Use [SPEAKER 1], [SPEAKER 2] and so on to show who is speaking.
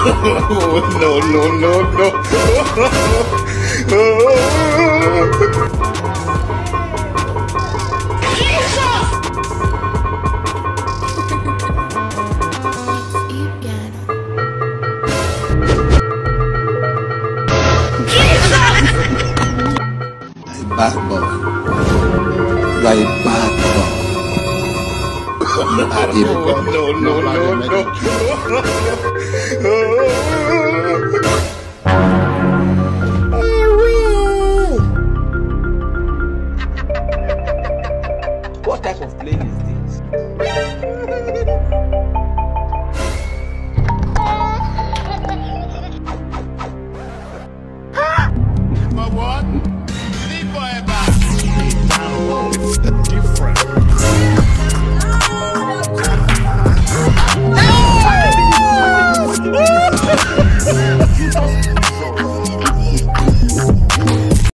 [SPEAKER 1] no, no, no, no.
[SPEAKER 2] Bad boy. You are a bad boy. You are a
[SPEAKER 1] No, no, no, no, no.